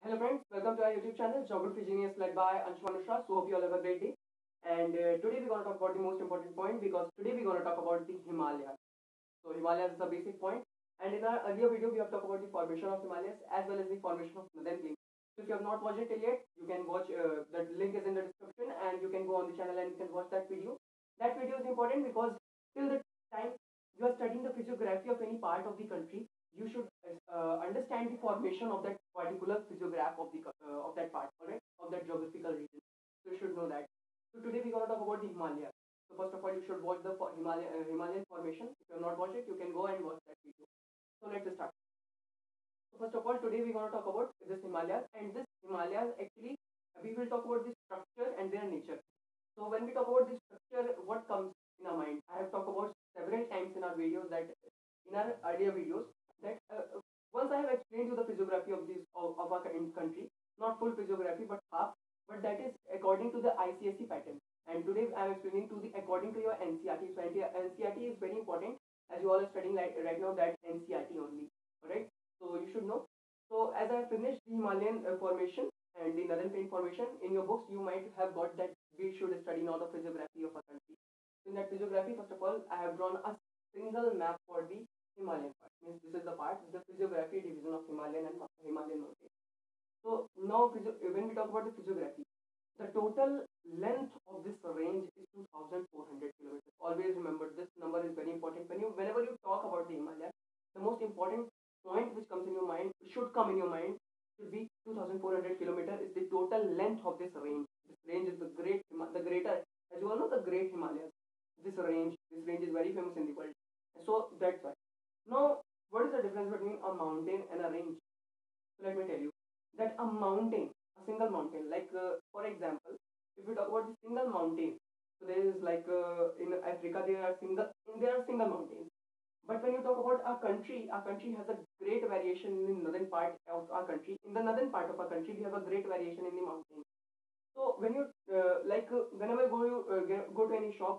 Hello friends, welcome to our YouTube channel Geography Genius led by Anshuman Mishra. So hope you all have a great day. And today we're going to talk about the most important point because today we're going to talk about the Himalayas. So Himalayas is the basic point. And in our earlier video we have talked about the formation of Himalayas as well as the formation of Northern Plains. So if you have not watched it till yet, you can watch. The link is in the description, and you can go on the channel and you can watch that video. That video is important because till the time you are studying the physiography of any part of the country, you should understand the formation of that particular physiograph of that part, alright, of that geographical region. So you should know that. So today we're gonna talk about the Himalayas. So first of all, you should watch the Himalayan formation. If you have not watched it, you can go and watch that video. So let's start. So first of all, today we're gonna talk about this Himalayas, and this Himalayas actually we will talk about the structure and their nature. So when we talk about the structure, what comes in our mind? I have talked about several times in our videos that in our earlier videos that once I have explained you the physiography of of our country, not full physiography but half, but that is according to the ICSE pattern. And today I am explaining to the according to your NCERT. So NCERT is very important as you all are studying right now that NCERT only. Alright, so you should know. So as I finished the Himalayan formation and the Northern Plain formation in your books, you might have got that we should study now the physiography of a country. So in that physiography, first of all, I have drawn a single map for the Himalayan part. Means this is the part, the physiography division of Himalayan and Himalayan mountains. So now when we talk about the physiography, the total length of this range is 2,400 kilometers. Always remember this number is very important. Whenever you talk about the Himalayas, the most important point which comes in your mind, should come in your mind, should be 2,400 kilometers is the total length of this range. This range is the greater, as you all know, the Great Himalayas. This range is very famous in the world. So that's why. Now, what is the difference between a mountain and a range? So let me tell you that a mountain, a single mountain, like for example, if we talk about the single mountain, so there is like in Africa there are single mountains. But when you talk about our country has a great variation in the northern part of our country. In the northern part of our country, we have a great variation in the mountains. So when you whenever go to any shop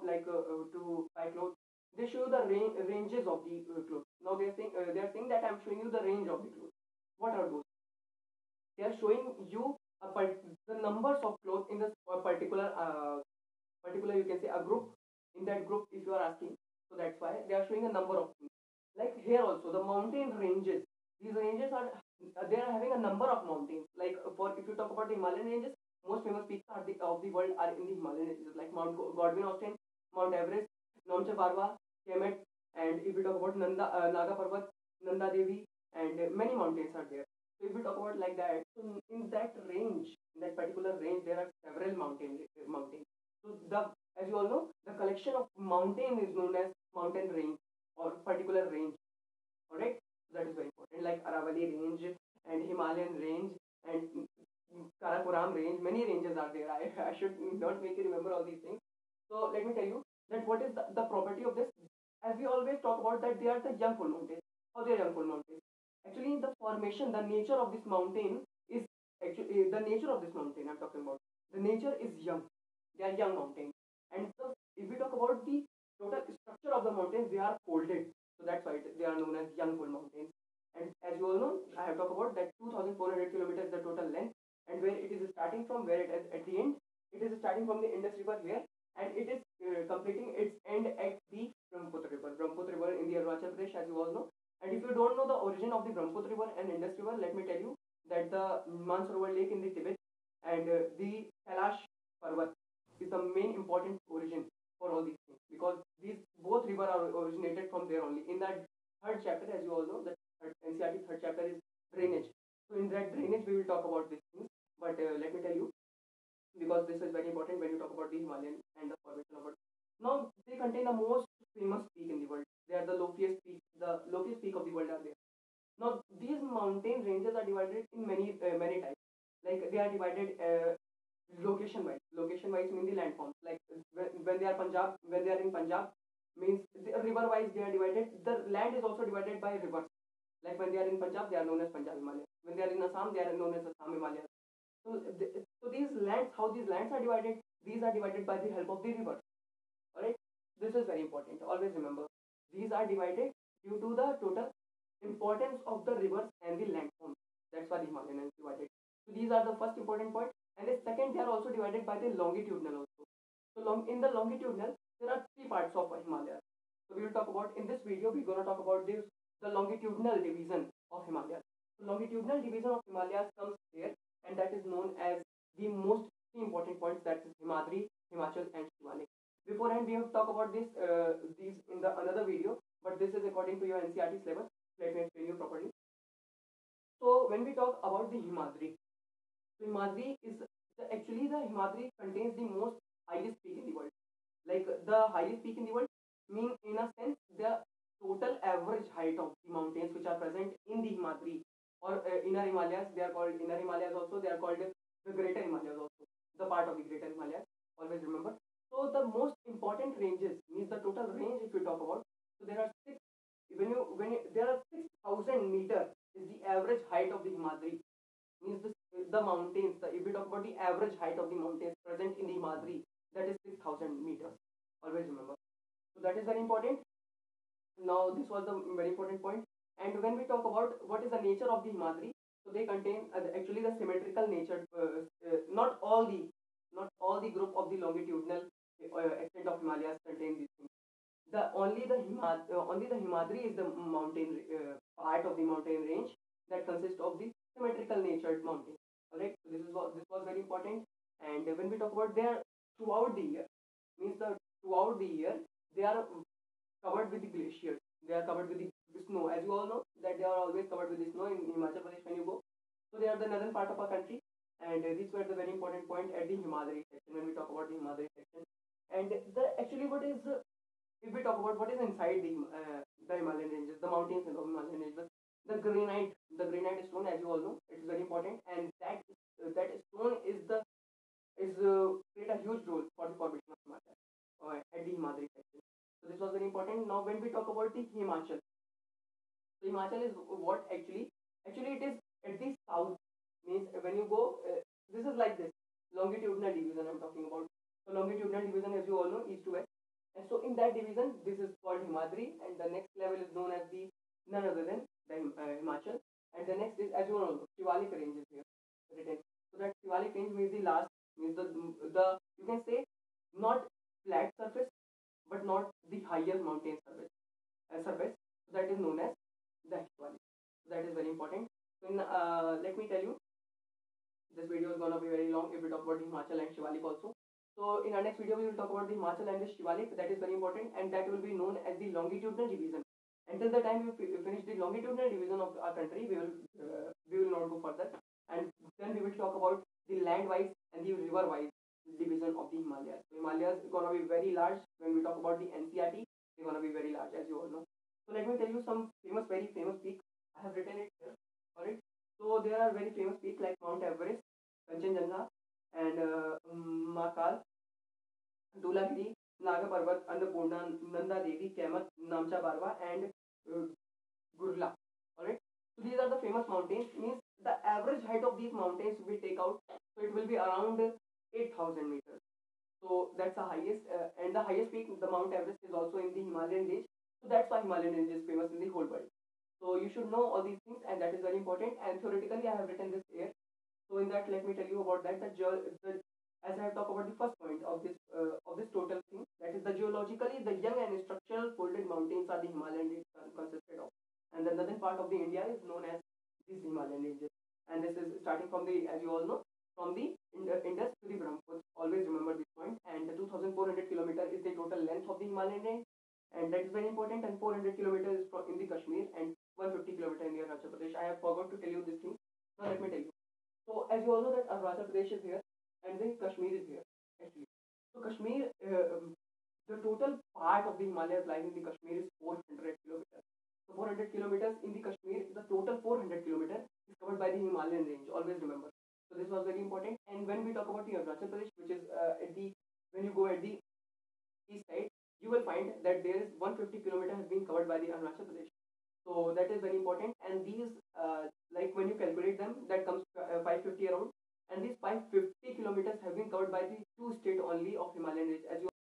to buy clothes, they show you the ranges of the clothes. Now they are saying that I'm showing you the range of the clothes. What are those? They are showing you the numbers of clothes in this particular, you can say, a group. In that group, if you are asking, so that's why they are showing a number of things. Like here also, the mountain ranges. These ranges are they are having a number of mountains. Like for if you talk about the Himalayan ranges, most famous peaks of the world are in the Himalayan ranges, like Mount Godwin Austen, Mount Everest, Namche Barwa, Kemet, and if you talk about Naga Parvat, Nanda Devi, and many mountains are there. So if we talk about like that, so in that range, in that particular range, there are several mountains. So as you all know, the collection of mountain is known as mountain range or particular range. Alright, so that is very important. Like Aravalli range and Himalayan range and Karakoram range, many ranges are there. I should not make you remember all these things. So let me tell you that what is the property of this. As we always talk about that they are the young full mountains. How they are young full mountains? Actually, the formation, the nature of this mountain is actually the nature of this mountain I'm talking about. The nature is young. They are young mountains. And so if we talk about the total structure of the mountains, they are folded. So that's why they are known as young full mountains. And as you all know, I have talked about that 2,400 kilometers the total length, and where it is starting from, where it is at the end, it is starting from the Indus River here, and it is completing its end at the Brahmaputra River. Brahmaputra River in the Arunachal Pradesh, as you all know. And if you don't know the origin of the Brahmaputra River and Indus River, let me tell you that the Mansarovar Lake in the Tibet and the Kailash Parvat is the main important origin for all these things, because these both rivers are originated from there only. In that third chapter, as you all know, the NCERT third chapter is drainage. So in that drainage, we will talk about these things. But let me tell you, because this is very important when you talk about the Himalayan and the formation of it. Now they contain the most famous peak in the world. They are the loftiest peak of the world are there. Now these mountain ranges are divided in many types. Like they are divided location wise. Location wise mean the landforms. Like when they are when they are in Punjab, means river wise they are divided. The land is also divided by rivers. Like when they are in Punjab, they are known as Punjab Himalayas. When they are in Assam, they are known as Assam Himalayas. So these lands, how these lands are divided? These are divided by the help of the rivers. Alright, this is very important. Always remember, these are divided due to the total importance of the rivers and the landforms. That's why the Himalayan is divided. these are the first important point. And the second, they are also divided by the longitudinal also. So in the longitudinal, there are three parts of Himalaya. So we will talk about, in this video, we're going to talk about the longitudinal division of Himalaya. So longitudinal division of Himalayas comes here, and that is known as the most three important points, that is Himadri, Himachal and Shivalik. Beforehand, we have talked about these in the another video, but this is according to your NCERT syllabus. Let me explain you properly. So when we talk about the Himadri, so Himadri is actually the Himadri contains the most highest peak in the world. Like the highest peak in the world mean in a sense the total average height of the mountains which are present in the Himadri or inner Himalayas. They are called inner Himalayas also. They are called the greater Himalayas also. The part of the greater Himalayas. Always remember. So the most important ranges means the total range if you talk about. So there are six. When you there are 6,000 meters is the average height of the Himadri. Means the mountains. If we talk about the average height of the mountains present in the Himadri, that is 6,000 meters. Always remember. So that is very important. Now this was the very important point. And when we talk about what is the nature of the Himadri, so they contain actually the symmetrical nature. Not all the group of the longitudinal extent of Himalayas contain these things. Only the Himadri is the mountain part of the mountain range that consists of the symmetrical natured mountains. Alright, so this was very important. And when we talk about their throughout the year, means the throughout the year they are covered with the glaciers. They are covered with the snow. As you all know that they are always covered with the snow in Himachal Pradesh when you go. So they are the northern part of our country, and these were the very important point at the Himadri section when we talk about the Himadri section. And if we talk about what is inside the Himalayan ranges, the mountains in the Himalayan ranges, the granite stone, as you all know, it is very important, and that stone is played a huge role for the formation of Himalaya at the Himadri section. So this was very important. Now when we talk about the Himachal, so Himachal is what actually it is at the south. Means when you go, this is like this longitudinal division I'm talking about. So longitudinal division, as you all know, east to west. And so in that division, this is called Himadri, and the next level is known as the none other than the Himachal. And the next is, as you all know, Shivalik range is here written. So that Shivalik range means the last, means the you can say not flat surface, but not the higher mountain surface. So that is known as the Shivalik. So that is very important. So let me tell you, this video is gonna be very long if we talk about the Himachal and Shivalik also. So in our next video, we will talk about the Himachal and the Shivalik. That is very important, and that will be known as the longitudinal division. Until the time we finish the longitudinal division of our country, we will not go further, and then we will talk about the land-wise and the river-wise division of the Himalayas. So Himalayas is gonna be very large. When we talk about the NCERT, they're gonna be very large, as you all know. So let me tell you some very famous peaks. I have written it here. Alright. So there are very famous peaks like Mount Everest, Kanchenjunga, and Mahakal, Dhulagiri, Naga Parvat, Annapurna, Nanda Devi, Kamat, Namcha Barwa, and Gurla. Alright. So these are the famous mountains. Means the average height of these mountains we take out, so it will be around 8,000 meters. So that's the highest, and the highest peak, the Mount Everest, is also in the Himalayan range. So that's why Himalayan range is famous in the whole world. So you should know all these things, and that is very important. And theoretically, I have written this here. So in that, let me tell you about that. As I have talked about the first point of this total thing, that is the geologically the young and structural folded mountains are the Himalayan ranges consisted of, and the northern part of the India is known as these Himalayan ranges. And this is starting from the, as you all know, from the Indus to the Brahmaputra. Always remember this point. And the 2,400 kilometer is the total length of the Himalayan range, and that is very important. And 400 kilometers is in the Kashmir, and 150 kilometer in the Arunachal Pradesh. I have forgot to tell you this thing. Now let me tell you. So as you all know that Arunachal Pradesh is here, and then Kashmir is here actually. So Kashmir, the total part of the Himalayas lying in the Kashmir is 400 kilometers. So 400 kilometers in the Kashmir, the total 400 kilometers is covered by the Himalayan range. Always remember. So this was very important. And when we talk about the Arunachal Pradesh, which is when you go at the east side, you will find that there is 150 kilometers has been covered by the Arunachal Pradesh. So that is very important. And these, like when you calculate them, that comes 550 around. And these 550 kilometers have been covered by the two states only of Himalayan range. As you